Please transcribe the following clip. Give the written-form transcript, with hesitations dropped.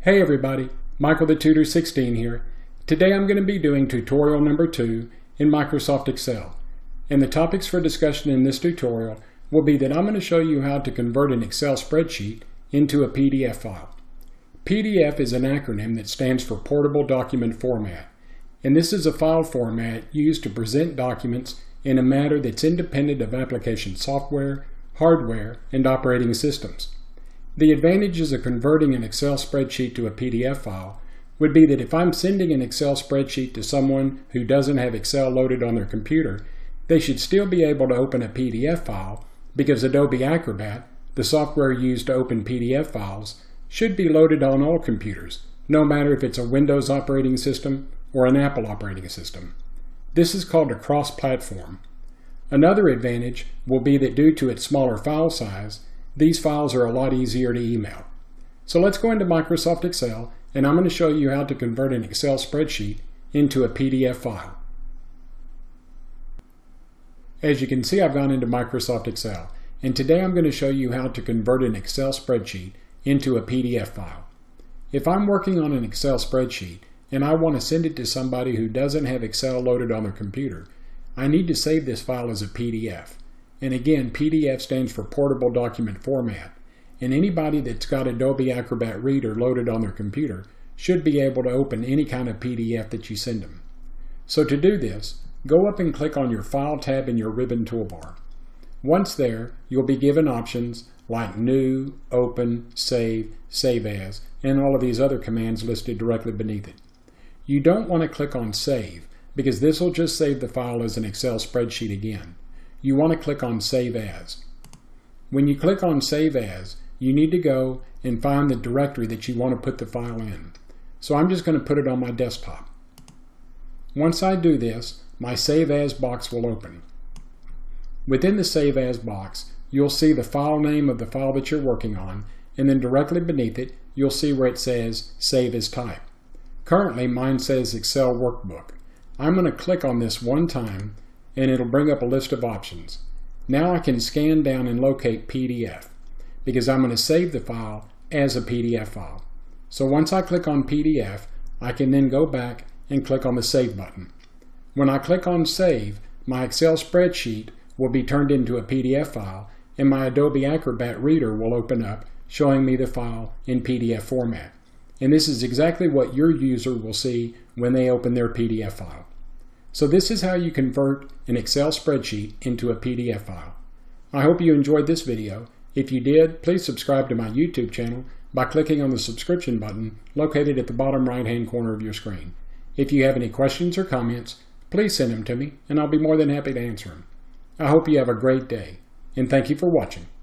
Hey everybody, Michael the Tutor 16 here. Today I'm going to be doing tutorial number 2 in Microsoft Excel. And the topics for discussion in this tutorial will be that I'm going to show you how to convert an Excel spreadsheet into a PDF file. PDF is an acronym that stands for Portable Document Format. And this is a file format used to present documents in a manner that's independent of application software, hardware, and operating systems. The advantages of converting an Excel spreadsheet to a PDF file would be that if I'm sending an Excel spreadsheet to someone who doesn't have Excel loaded on their computer, they should still be able to open a PDF file because Adobe Acrobat, the software used to open PDF files, should be loaded on all computers, no matter if it's a Windows operating system or an Apple operating system. This is called a cross-platform. Another advantage will be that due to its smaller file size, these files are a lot easier to email. So let's go into Microsoft Excel and I'm going to show you how to convert an Excel spreadsheet into a PDF file. As you can see, I've gone into Microsoft Excel and today I'm going to show you how to convert an Excel spreadsheet into a PDF file. If I'm working on an Excel spreadsheet and I want to send it to somebody who doesn't have Excel loaded on their computer, I need to save this file as a PDF. And again, PDF stands for Portable Document Format. And anybody that's got Adobe Acrobat Reader loaded on their computer should be able to open any kind of PDF that you send them. So to do this, go up and click on your File tab in your ribbon toolbar. Once there, you'll be given options like New, Open, Save, Save As, and all of these other commands listed directly beneath it. You don't want to click on Save because this will just save the file as an Excel spreadsheet again. You want to click on Save As. When you click on Save As, you need to go and find the directory that you want to put the file in. So I'm just going to put it on my desktop. Once I do this, my Save As box will open. Within the Save As box, you'll see the file name of the file that you're working on, and then directly beneath it, you'll see where it says Save as Type. Currently, mine says Excel Workbook. I'm going to click on this one time, and it'll bring up a list of options. Now I can scan down and locate PDF because I'm going to save the file as a PDF file. So once I click on PDF, I can then go back and click on the Save button. When I click on Save, my Excel spreadsheet will be turned into a PDF file and my Adobe Acrobat Reader will open up showing me the file in PDF format. And this is exactly what your user will see when they open their PDF file. So this is how you convert an Excel spreadsheet into a PDF file. I hope you enjoyed this video. If you did, please subscribe to my YouTube channel by clicking on the subscription button located at the bottom right-hand corner of your screen. If you have any questions or comments, please send them to me and I'll be more than happy to answer them. I hope you have a great day and thank you for watching.